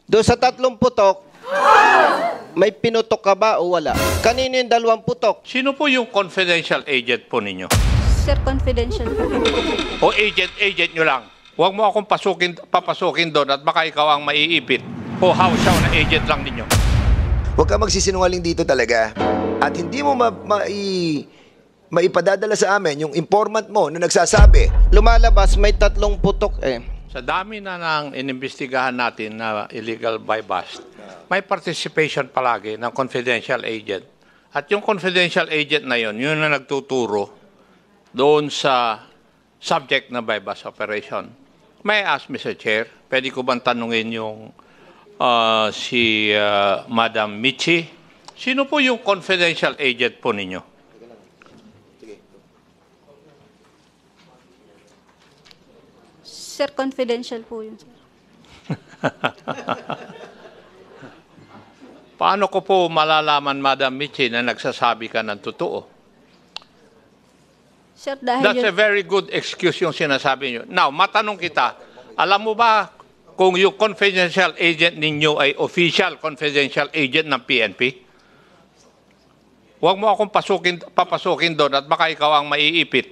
Doon sa 3 putok, may pinutok ka ba o wala? Kanino yung 2 putok? Sino po yung confidential agent po ninyo? Sir, confidential po. O agent nyo lang? Huwag mo akong papasukin doon at baka ikaw ang maiipit. O hausaw na agent lang ninyo. Huwag ka magsisinungaling dito talaga. At hindi mo maipadadala sa amin yung informant mo na nagsasabi. Lumalabas, may 3 putok eh. Sa dami na ng inimbestigahan natin na illegal buy bust, may participation palagi ng confidential agent. At yung confidential agent na yun na nagtuturo doon sa subject na buy bust operation. May I ask, Mr. Chair, pwede ko bang tanungin yung si Madam Michi? Sino po yung confidential agent po ninyo? Sir, confidential po yun, sir. Paano ko po malalaman, Madam Michi, na nagsasabi ka ng totoo? Sir, dahil That's yun, a very good excuse yung sinasabi nyo. Now, matanong kita, alam mo ba kung yung confidential agent ninyo ay official confidential agent ng PNP? Huwag mo akong papasukin doon at baka ikaw ang maiipit.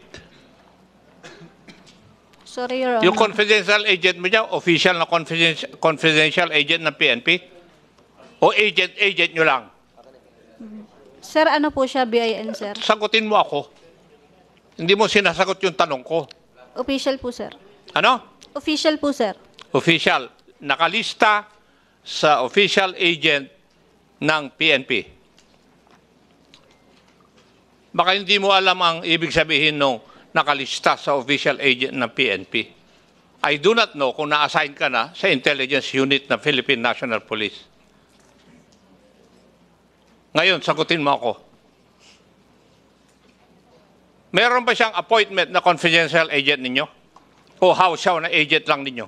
sorry, Your Honor. Yung confidential agent mo niya, official na confidential agent ng PNP? O agent nyo lang? Sir, ano po siya, BIN, sir? Sagutin mo ako. Hindi mo sinasagot yung tanong ko. Official po, sir. Ano? Official po, sir. Official. Nakalista sa official agent ng PNP. Baka hindi mo alam ang ibig sabihin nung nakalista sa official agent ng PNP. I do not know kung na-assign ka na sa intelligence unit ng Philippine National Police. Ngayon, sagutin mo ako. Meron ba siyang appointment na confidential agent ninyo? O hausaw na agent lang ninyo?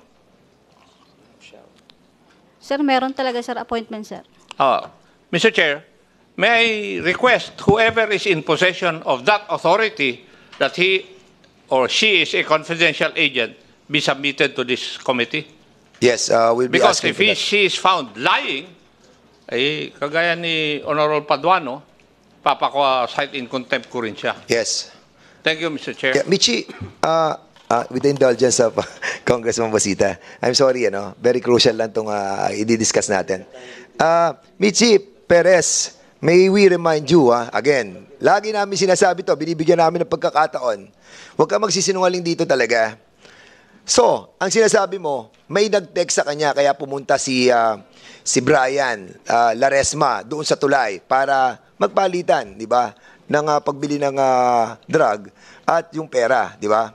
Sir, meron talaga, sir, appointment, sir. Mr. Chair, may I request whoever is in possession of that authority that he or she is a confidential agent be submitted to this committee? Yes, we'll be Because asking if for that. she is found lying, ay kagaya ni Honorable Paduano, papako-cite in contempt ko rin siya. Yes. Thank you, Mr. Chair. Yeah, Michi, with the indulgence of Congressman Basita, I'm sorry, very crucial lang itong i-discuss natin. Michi Perez, may we remind you, again, lagi namin sinasabi to, binibigyan namin ng pagkakataon. Huwag ka magsisinungaling dito talaga. So, ang sinasabi mo, may nag-text sa kanya, kaya pumunta si Brian Laresma doon sa tulay para magpalitan, di ba, ng pagbili ng drug at yung pera, di ba?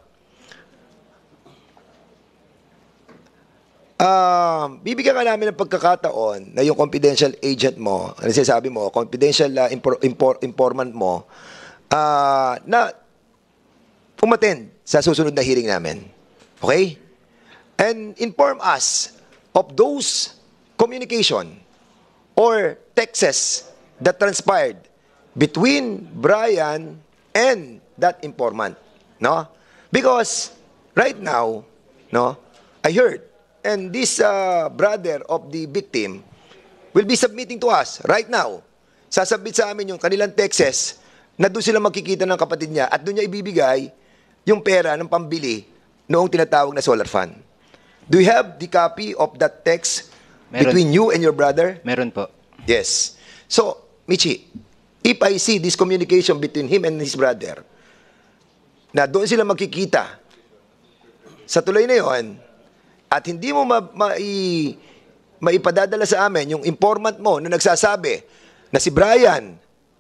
Bibigyan ka namin ng pagkakataon na yung confidential agent mo, ano sinasabi mo, confidential informant mo, na umattend sa susunod na hearing namin. Okay? And inform us of those communication or texts that transpired between Brian and that informant. No? Because right now, no, I heard, and this brother of the victim will be submitting to us right now. Sasabit sa amin yung kanilang texts na doon sila makikita ng kapatid niya at doon niya ibibigay yung pera ng pambili noong tinatawag na solar fund. Do you have the copy of that text between you and your brother? Meron po. Yes. So, Michi, if I see this communication between him and his brother, na doon sila makikita sa tulay na yon, at hindi mo maipadadala sa amin yung informant mo na nagsasabi na si Brian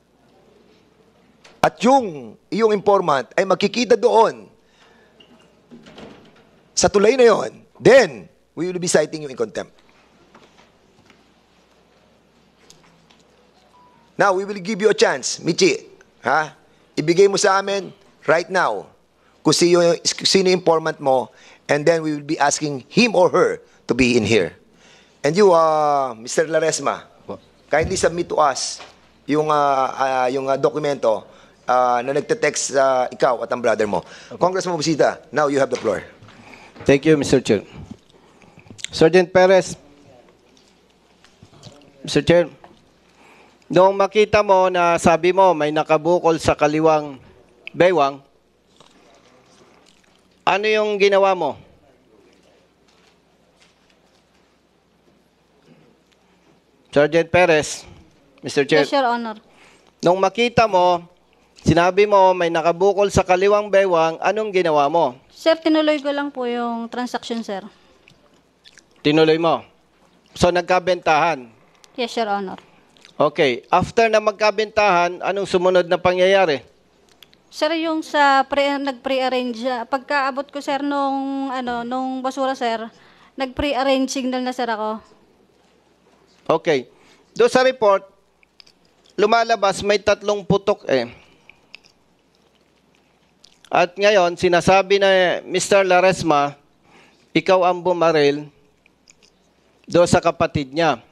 at yung iyong informant ay makikita doon sa tulay na yon, then we will be citing you in contempt. Now, we will give you a chance, Michi. Ibigay mo sa amin right now kung sino yung informant mo, and then we will be asking him or her to be in here. And you, Mr. Laresma, kindly submit to us yung dokumento na nagte-text ikaw at ang brother mo. Okay. Congressman Busita, now you have the floor. Thank you, Mr. Chair. Sergeant Perez, Mr. Chair, noong makita mo na sabi mo may nakabukol sa kaliwang baywang, ano yung ginawa mo? Sergeant Perez, Mr. Chair, Yes, Your Honor. nung makita mo, sinabi mo may nakabukol sa kaliwang baywang, anong ginawa mo? Sir, tinuloy ko lang po yung transaction, sir. Tinuloy mo. So nagkabentahan. Yes, Your Honor. Okay. After na magkabentahan, anong sumunod na pangyayari? Sir, yung nag-pre-arrange, pagkaabot ko, sir, nung basura, sir, nag-pre-arrange signal na, sir, ako. Okay. Doon sa report, lumalabas may 3 putok eh. At ngayon, sinasabi na Mr. Laresma, ikaw ang bumaril doon sa kapatid niya.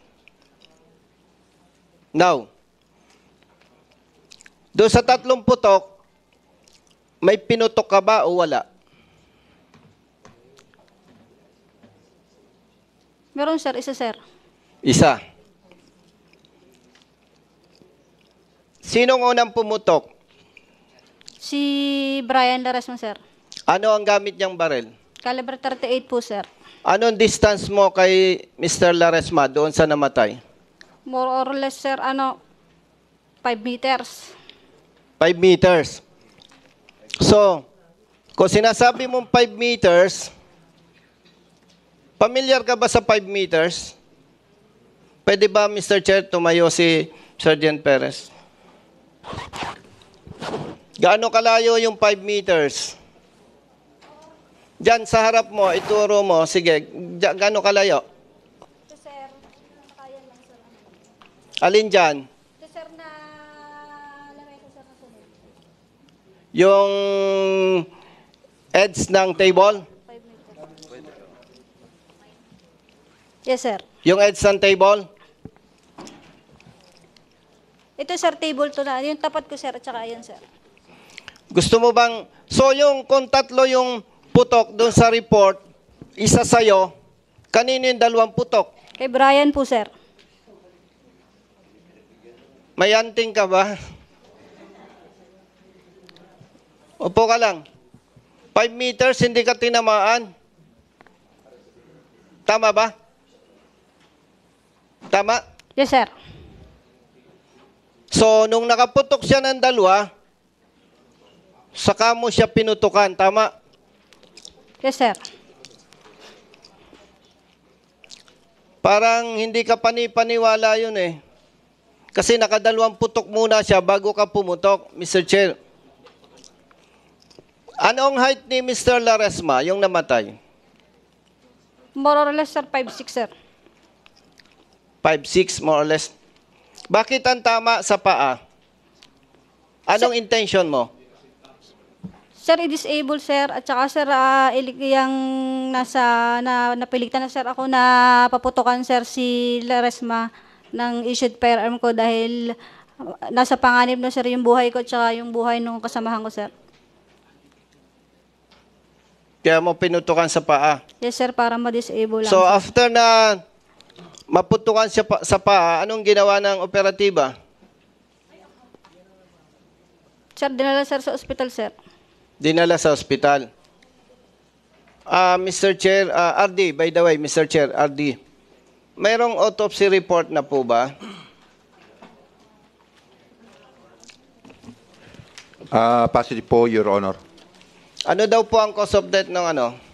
Now, doon sa 3 putok, may pinutok ka ba o wala? Meron, sir, isa, sir. Isa. Sinong unang pumutok? Si Brian Laresma, sir. Ano ang gamit niyang baril? Caliber 38 po, sir. Anong distance mo kay Mr. Laresma doon sa namatay? More or less, sir, 5 meters. 5 meters. So, kung sinasabi mong 5 meters, familiar ka ba sa 5 meters? Pwede ba, Mr. Chair, tumayo si Sergeant Perez? Gaano kalayo yung 5 meters? Diyan sa harap mo, ituro mo. Sige, gaano kalayo? Sir, kaya lang, sir. Alin dyan? Sir, na lamay ko, sir, na sunod. Yung edge ng table? 5 meters. Yes, sir. Yung edge ng table? Ito, sir, table to na. Yung tapat ko, sir, at saka yan, sir. Gusto mo bang, so yung kung 3 yung putok doon sa report, isa sa'yo, kanino yung 2 putok? Kay Brian po, sir. May anting ka ba? Upo ka lang. 5 meters, hindi ka tinamaan. Tama ba? Tama? Yes, sir. So, nung nakaputok siya ng 2, saka mo siya pinutukan. Tama? Yes, sir. Parang hindi ka panipaniwala yun eh. Kasi naka2 putok muna siya bago ka pumutok, Mr. Chair. Anong height ni Mr. Laresma, yung namatay? More or less, sir, 5'6", sir. 5'6", more or less. Bakit ang tama sa paa? Anong intention mo? Sir, i-disable, sir. At saka, sir, yung napilitan na, sir, ako na paputukan, sir, si Laresma ng issued firearm ko dahil nasa panganib na, sir, yung buhay ko at saka yung buhay ng kasamahan ko, sir. Kaya mo pinutukan sa paa. Yes, sir, para ma-disable lang. So, sir. after na maputukan siya sa paa, anong ginawa ng operatiba? Sir, dinala, sir, sa ospital, sir. Dinala sa ospital. Mr. Chair, RD, by the way, Mr. Chair, RD, mayroong autopsy report na po ba? Positive po, Your Honor. Ano daw po ang cause of death ng ano?